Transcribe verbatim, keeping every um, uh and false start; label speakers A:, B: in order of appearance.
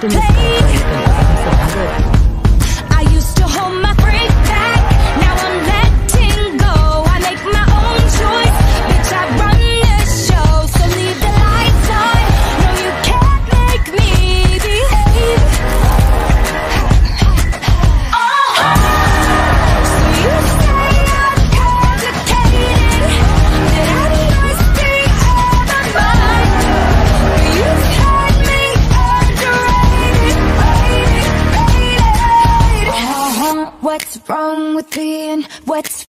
A: in the sky so you can earn some hundred.
B: I used to hold my breath back, now I'm letting go. I make my own choice, bitch, I run the show. So leave the lights on, no you can't make me behave. Oh, so you say I'm complicated, that I must be out of my mind. But you've had me underrated, rated, rated. Uh-huh. What's wrong with being, what's